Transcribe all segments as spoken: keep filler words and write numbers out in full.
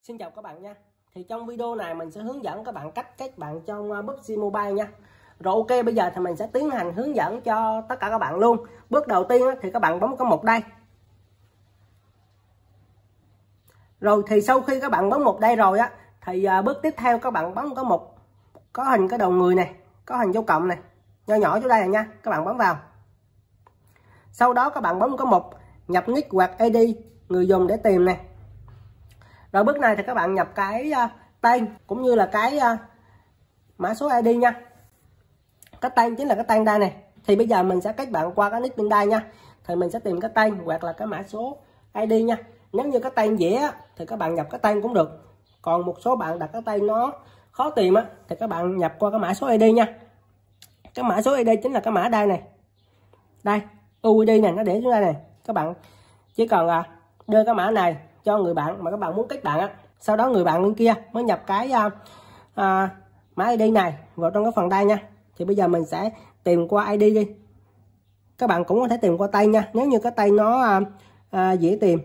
Xin chào các bạn nha. Thì trong video này mình sẽ hướng dẫn các bạn cách kết bạn trong pê u bê giê Mobile nha. Rồi ok, bây giờ thì mình sẽ tiến hành hướng dẫn cho tất cả các bạn luôn. Bước đầu tiên thì các bạn bấm có một đây. Rồi thì sau khi các bạn bấm một đây rồi á thì bước tiếp theo các bạn bấm có một có hình cái đầu người này, có hình dấu cộng này, nho nhỏ chỗ đây này nha. Các bạn bấm vào. Sau đó các bạn bấm có một nhập nick hoặc i đê người dùng để tìm này. Rồi bước này thì các bạn nhập cái uh, tên cũng như là cái uh, mã số i đê nha. Cái tên chính là cái tên đây này. Thì bây giờ mình sẽ kết bạn qua cái nick bên đây nha. Thì mình sẽ tìm cái tên hoặc là cái mã số i đê nha. Nếu như cái tên dễ á, thì các bạn nhập cái tên cũng được. Còn một số bạn đặt cái tên nó khó tìm á, thì các bạn nhập qua cái mã số i đê nha. Cái mã số i đê chính là cái mã đây này. Đây, u i đê này nó để xuống đây này. Các bạn chỉ cần uh, đưa cái mã này cho người bạn mà các bạn muốn kết bạn á, sau đó người bạn bên kia mới nhập cái uh, uh, mã i đê này vào trong cái phần đây nha. Thì bây giờ mình sẽ tìm qua i đê đi. Các bạn cũng có thể tìm qua tay nha, nếu như cái tay nó uh, uh, dễ tìm.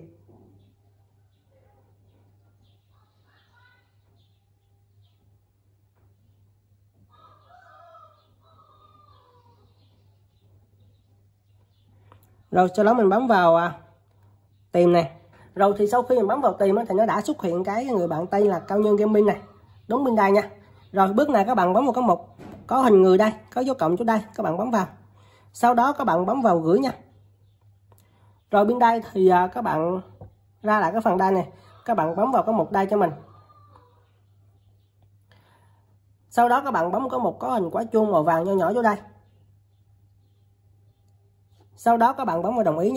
Rồi sau đó mình bấm vào uh, tìm này. Rồi thì sau khi mình bấm vào tìm thì nó đã xuất hiện cái người bạn tên là Cao Nhân Gaming này, đúng bên đây nha. Rồi bước này các bạn bấm vào cái mục có hình người đây, có dấu cộng chỗ đây, các bạn bấm vào. Sau đó các bạn bấm vào gửi nha. Rồi bên đây thì các bạn ra lại cái phần đây này, các bạn bấm vào cái mục đây cho mình. Sau đó các bạn bấm có một có hình quả chuông màu vàng nho nhỏ chỗ đây. Sau đó các bạn bấm vào đồng ý nha.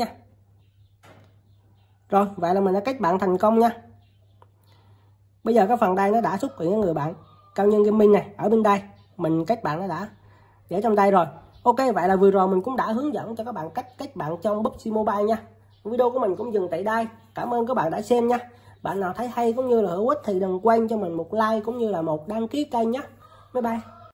Rồi, vậy là mình đã kết bạn thành công nha. Bây giờ cái phần đây nó đã xuất hiện người bạn Cao Nhân Gaming này ở bên đây. Mình kết bạn nó đã để trong đây rồi. Ok, vậy là vừa rồi mình cũng đã hướng dẫn cho các bạn cách kết bạn trong pê u bê giê Mobile nha. Video của mình cũng dừng tại đây. Cảm ơn các bạn đã xem nha. Bạn nào thấy hay cũng như là hữu ích thì đừng quên cho mình một like cũng như là một đăng ký kênh nhé. Bye bye.